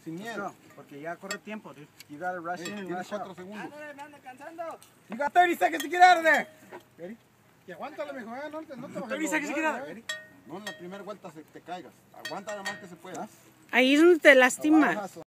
sin miedo. Porque ya corre tiempo, dude. You gotta rush in and Tienes rush out. 4 segundos. Me ando cansando. You got 30 seconds to get out of there. Ready? Y aguántale, mijo, no te bajes. 30 seconds to get out of there. No en la primera vuelta te caigas. Aguanta lo más que se pueda. Ahí es donde te lastimas.